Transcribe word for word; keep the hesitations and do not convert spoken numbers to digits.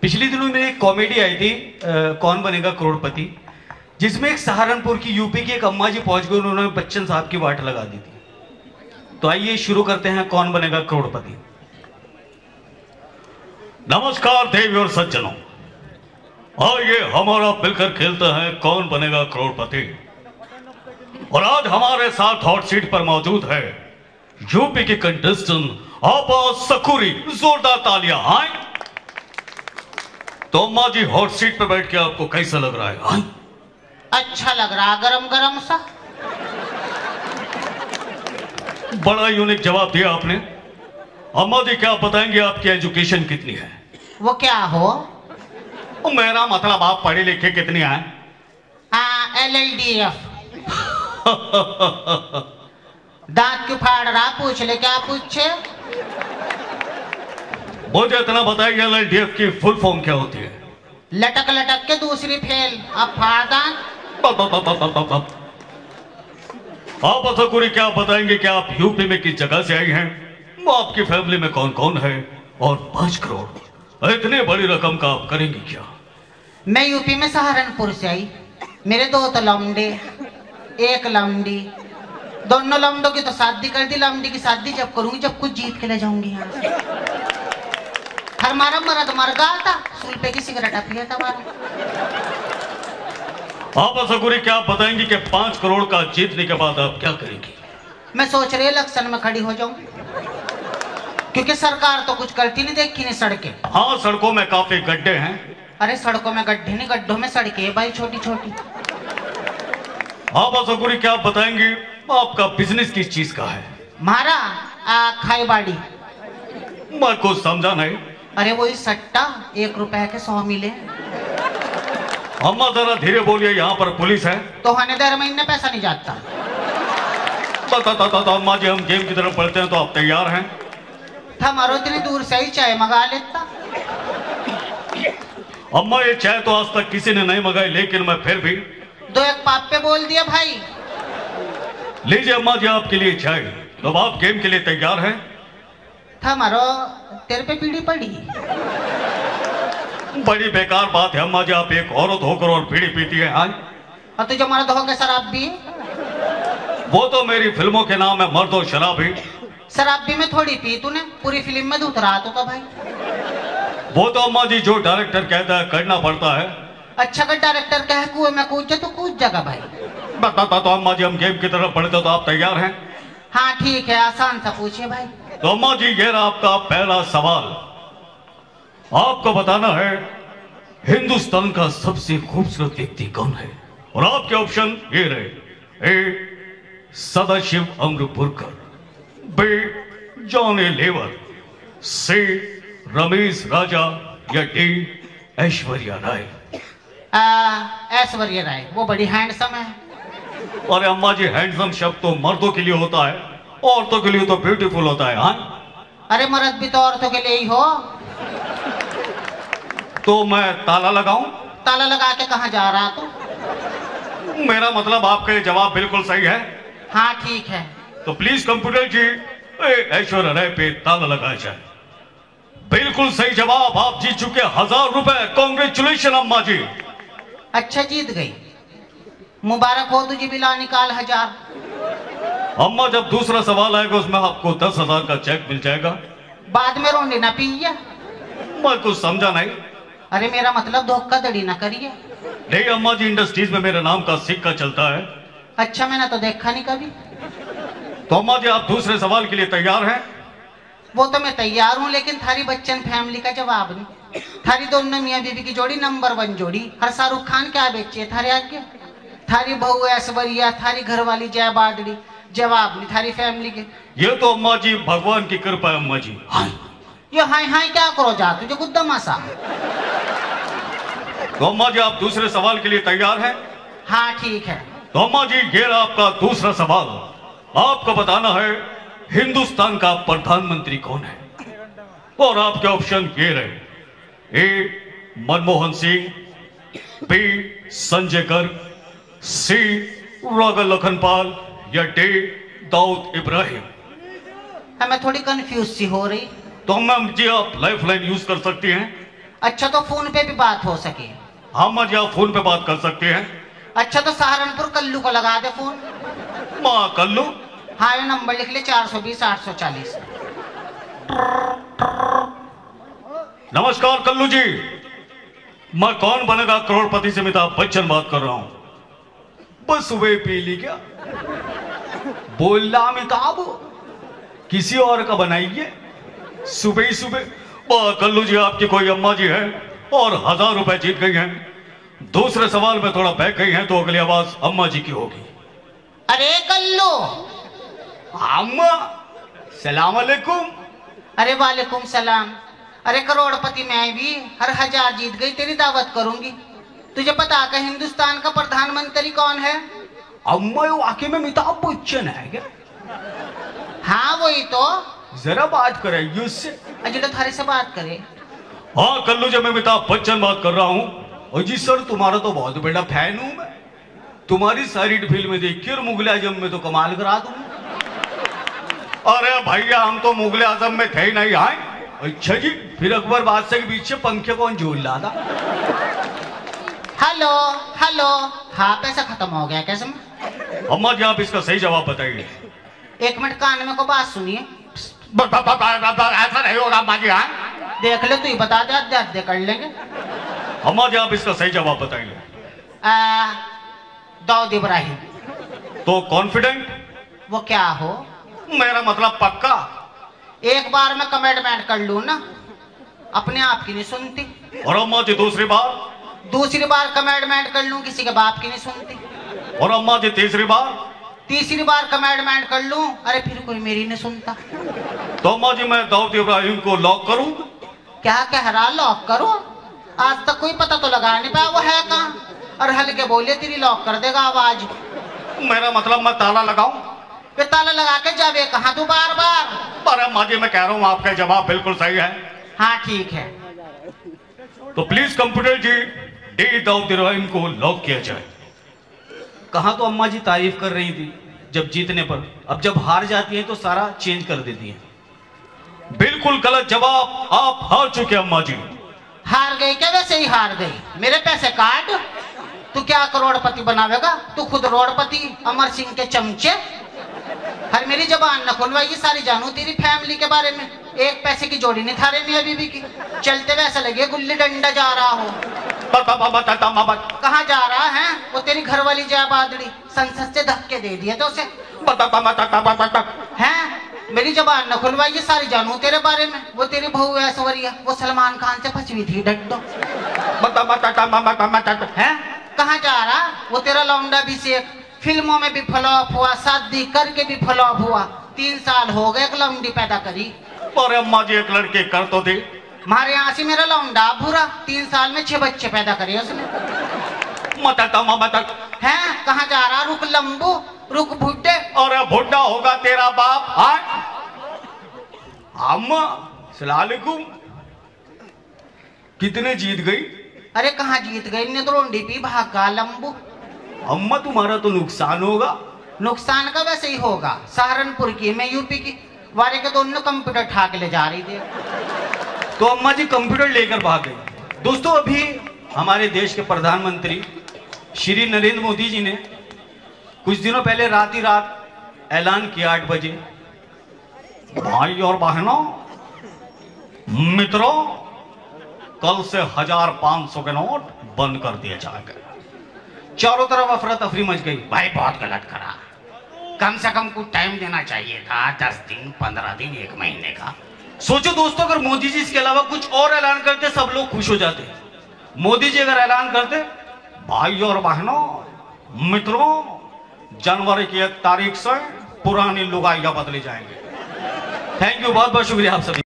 पिछले दिनों में एक कॉमेडी आई थी आ, कौन बनेगा करोड़पति, जिसमें एक सहारनपुर की यूपी की एक अम्मा जी पहुंच गए, उन्होंने बच्चन साहब की वाट लगा दी थी। तो आइए शुरू करते हैं कौन बनेगा करोड़पति। नमस्कार देवी और सज्जनों, आइए हमारा मिलकर खेलते हैं कौन बनेगा करोड़पति। और आज हमारे साथ हॉट सीट पर मौजूद है यूपी के कंटेस्टेंट आपा सकूरी। जोरदार तालियां। हाँ तो अम्मा जी, हॉट सीट पर बैठ के आपको कैसा लग रहा है? हाँ? अच्छा लग रहा, गरम गरम सा। बड़ा यूनिक जवाब दिया आपने। अम्मा जी, क्या बताएंगे आपकी एजुकेशन कितनी है? वो क्या हो? मेरा मतलब आप पढ़े लिखे कितनी हैं? हाँ, एल एल डी एफ। दांत क्यों फाड़ रहा? पूछ ले, क्या पूछे? मुझे इतना बताइए, एल एल डी एफ की फुल फॉर्म क्या होती है? लटक लटक के दूसरी फेल। अब फाड़ दांत। आप असकुरी, क्या बताएंगे कि आप यूपी में किस जगह से आई हैं? आपकी फैमिली में कौन कौन है? और पांच करोड़ इतने बड़ी रकम का आप करेंगे क्या? मैं यूपी में सहारनपुर से आई। मेरे दो तो लौंडे, एक लौंडी। दोनों लौंडों की तो शादी कर दी। लौंडी की शादी जब करूंगी जब कुछ जीत के ले जाऊंगी। यहाँ हमारा मर्द मर गया था, सूल पे की सिगरेट पिया था हमारा। आप असकुरी, क्या आप बताएंगे कि पांच करोड़ का जीतने के बाद आप क्या करेंगी? मैं सोच रही इलेक्शन में खड़ी हो जाऊं, क्योंकि सरकार तो कुछ करती नहीं, देखी नहीं सड़कें। हाँ, सड़कों में काफी गड्ढे हैं। अरे सड़कों में गड्ढे नहीं, गड्ढों में सड़कें है भाई, छोटी छोटी। आप असकुरी, क्या आप बताएंगे आपका बिजनेस किस चीज का है? मारा खाई बाड़ी। मैं कुछ समझा नहीं। अरे वही सट्टा, एक रुपए के सौ मिले। अम्मा जरा धीरे बोलिए, यहाँ पर पुलिस है। तो हने दर महीने पैसा नहीं जाता। ता, ता, ता, ता, अम्मा जी, हम गेम की तरफ बढ़ते हैं, तो आप तैयार हैं? था मारो इतनी दूर से ही चाय मंगा लेता। अम्मा, ये चाय तो आज तक किसी ने नहीं मंगाई, लेकिन मैं फिर भी दो एक पाप पे बोल दिया भाई। लीजिए अम्मा जी, आपके लिए चाय। तो आप गेम के लिए तैयार हैं? था मारो तेरे पे पीढ़ी पड़ी। बड़ी बेकार बात है अम्मा जी, आप एक औरत होकर और बीड़ी पीती है। हाँ? और तुझे मर्द होकर शराब भी? वो तो मेरी फिल्मों के नाम है मर्द और शराबी। शराबी में थोड़ी पी तूने, पूरी फिल्म में दूध रहा तो भाई। वो तो अम्मा जी जो डायरेक्टर कहता है करना पड़ता है। अच्छा, का डायरेक्टर कहे कुएं में कूद जा तो कूद जाएगा भाई। बताता तो अम्मा जी, हम गेम की तरफ बढ़ते, तो आप तैयार हैं? हाँ ठीक है, आसान सा पूछिए भाई। तो अम्मा जी, ये रहा आपका पहला सवाल। आपको बताना है हिंदुस्तान का सबसे खूबसूरत व्यक्ति कौन है। और आपके ऑप्शन ये रहे: A Sadashiv Amrutpurkar, B Johnny Lever, C Ramesh Raja, या डी ऐश्वर्या राय। ऐश्वर्या राय, वो बड़ी हैंडसम है। अरे अम्मा जी, हैंडसम शब्द तो मर्दों के लिए होता है, औरतों के लिए तो ब्यूटीफुल होता है। हाँ? अरे मर्द भी तो औरतों के लिए ही हो। तो मैं ताला लगाऊं? ताला लगा के कहाँ जा रहा तू? मेरा मतलब आपका ये जवाब बिल्कुल सही है। हाँ ठीक है। तो प्लीज कंप्यूटर जी, ऐश्वर्या राय पे ताला लगाया जाए। बिल्कुल सही जवाब। आप जीत चुके हजार रुपए। कॉन्ग्रेचुलेशन अम्मा जी। अच्छा, जीत गई, मुबारक हो तुझे। बिला निकाल हजार। अम्मा, जब दूसरा सवाल आएगा उसमें आपको दस हजार का चेक मिल जाएगा। बाद में रोंडी ना पीइए। मैं कुछ समझा नहीं। अरे मेरा मतलब धोखाधड़ी ना करिए। नहीं अम्मा जी, इंडस्ट्रीज में मेरे नाम का सिक्का चलता है। अच्छा, मैंने तो देखा नहीं कभी। तो अम्मा जी, आप दूसरे सवाल के लिए तैयार हैं? वो तो मैं तैयार हूँ, लेकिन थारी बच्चन फैमिली का जवाब नहीं। थारी दोनों मियाँ बीवी की जोड़ी नंबर वन जोड़ी। हर शाहरुख खान क्या बेचे थारे आगे? थारी बहू ऐश्वर्या, थारी घरवाली जया बादड़ी। जवाब नहीं थारी फैमिली के। ये तो अम्मा जी भगवान की कृपा है अम्मा जी। हाय, ये हाय हाय क्या करो जा, तुझे गुद्दा मासा। तो अम्मा जी, आप दूसरे सवाल के लिए तैयार हैं? हाँ ठीक है। तो अम्मा जी, ये रहा आपका दूसरा सवाल। आपको बताना है हिंदुस्तान का प्रधानमंत्री कौन है। और आपके ऑप्शन ये रहे: A Manmohan Singh, B Sanjay Garg, C Raghav Lakhanpal, या डी दाऊद इब्राहिम। मैं थोड़ी कंफ्यूज सी हो रही। तो मैम जी, आप लाइफ लाइन यूज कर सकती हैं। अच्छा तो फोन पे भी बात हो सके। हाँ अम्मा जी आप फोन पे बात कर सकते हैं। अच्छा तो सहारनपुर कल्लू को लगा दे फोन। माँ कल्लू। हाँ ये नंबर लिख ले, चार सौ बीस आठ सौ चालीस। नमस्कार कल्लू जी, मैं कौन बनेगा करोड़पति से अमिताभ बच्चन बात कर रहा हूं। बस सुबह पी ली क्या? बोल रहा अमिताभ, किसी और का बनाइए सुबह ही सुबह। वाह कल्लू जी, आपकी कोई अम्मा जी है और हजार रुपए जीत गई हैं। दूसरे सवाल में थोड़ा बहक गई हैं तो अगली आवाज अम्मा जी की होगी। अरे कल्लू। अम्मा सलाम अलैकुम। अरे वालेकुम सलाम। अरे करोड़पति मैं भी हर हजार जीत गई, तेरी दावत करूंगी। तुझे पता है हिंदुस्तान का प्रधानमंत्री कौन है? अम्मा ये वाकई में अमिताभ बच्चन है क्या? हाँ वही तो। जरा बात कराइए उससे। अजय थारे से बात करे। हाँ कल्लू जी, मैं अमिताभ बच्चन बात कर रहा हूँ। और जी सर, तुम्हारा तो बहुत बड़ा फैन हूं मैं। तुम्हारी सारी फिल्में देखी और मुगले आजम में तो कमाल करा दूंगा। अरे भैया हम तो मुगले आजम में थे ही नहीं आए। अच्छा जी, फिर अकबर बादशाह के पीछे पंखे कौन झूल रहा था? Hello hello. हाँ पैसा खत्म हो गया कैसे में? अम्मा जी आप इसका सही जवाब बताइए। एक मिनट कान में को बात सुनिए। ऐसा नहीं होगा अम्मा जी। हाँ देख ले, तू ही बता दे, अध्याय अध्याय कर लेंगे। अम्मा जी आप इसका सही जवाब बताइए। दाऊद इब्राहिम। तो कॉन्फिडेंट? वो क्या हो? मेरा मतलब पक्का। एक बार मैं कमिटमेंट कर लूं ना, अपने आप की नहीं सुनती। और अम्मा जी दूसरी बार? दूसरी बार कमिटमेंट कर लूं, किसी के बाप की नहीं सुनती। और अम्मा जी तीसरी बार? तीसरी बार कमिटमेंट कर लूं, अरे फिर कोई मेरी नहीं सुनता। तो अम्मा जी मैं दाऊद इब्राहिम को लॉक करूं? क्या कह रहा? लॉक करो? आज तक कोई पता तो लगा नहीं पाया वो है कहाँ। और हल्के बोले तेरी लॉक कर देगा आवाज। मेरा मतलब मैं ताला लगाऊं? वे ताला लगा के जावे कहाँ तू बार बार। अरे अम्मा जी मैं कह रहा हूँ आपका जवाब बिल्कुल सही है। हाँ ठीक है। तो please computer ji D Dawood Ibrahim को लॉक किया जाए। कहा तो अम्मा जी तारीफ कर रही थी जब जीतने पर, अब जब हार जाती है तो सारा चेंज कर देती है। बिल्कुल गलत जवाब, आप हार चुके अम्मा जी। हार गई क्या? वैसे ही हार गई। मेरे पैसे काट। तू क्या करोड़पति बनावेगा? तू खुद रोड़पति अमर सिंह के चमचे। हर मेरी जबान न खुलवाई, सारी जानू तेरी फैमिली के बारे में। एक पैसे की जोड़ी नहीं थारे में अभी भी की। चलते वैसे लगे गुल्ली डंडा जा रहा हो। कहाँ जा रहा है? वो तेरी घर वाली जया बादड़ी संसद से धक्के दे दिए तो उसे हैं। मेरी जबान न खुलवाई, सारी जानू तेरे बारे में। वो तेरी बहू ऐश्वर्या, वो सलमान खान से फंसी हुई थी डड्डो। हैं? कहाँ जा रहा? वो तेरा लौंडा भी से फिल्मों में भी फ्लॉप हुआ, शादी करके भी फ्लॉप हुआ। तीन साल हो गए, एक लौंडी पैदा करी। और अम्मा जी एक लड़के कर तो दे। हमारे यहाँ से मेरा लौंडा भूरा, तीन साल में छह बच्चे पैदा करे उसने। हैं? कहाँ जा रहा? रुक लंबू, रुक भुड्डे। और भुड्डा होगा तेरा बाप। हाँ अम्मा सलालेकुम। कितने जीत गई? अरे कहाँ जीत गई? ने तो रोंडी पी भागा लंबू। अम्मा तुम्हारा तो नुकसान होगा। नुकसान का वैसे ही होगा। सहारनपुर की, मैं यूपी की। वारे के दोनों कंप्यूटर ठाक ले जा रही थी। तो अम्मा जी कंप्यूटर लेकर भाग गई। दोस्तों अभी हमारे देश के प्रधानमंत्री श्री नरेंद्र मोदी जी ने कुछ दिनों पहले रात ही रात ऐलान किया, आठ बजे, भाई और बहनों मित्रों, कल से हजार पांच सौ के नोट बंद कर दिया जाएगा। चारों तरफ अफरा तफरी मच गई। भाई बहुत गलत करा, कम से कम कुछ टाइम देना चाहिए था, दस दिन पंद्रह दिन एक महीने का। सोचो दोस्तों, अगर मोदी जी इसके अलावा कुछ और ऐलान करते सब लोग खुश हो जाते। मोदी जी अगर ऐलान करते, भाई और बहनों मित्रों, जनवरी की एक तारीख से पुरानी लुगाइयां बदली जाएंगे। थैंक यू, बहुत बहुत शुक्रिया आप सभी।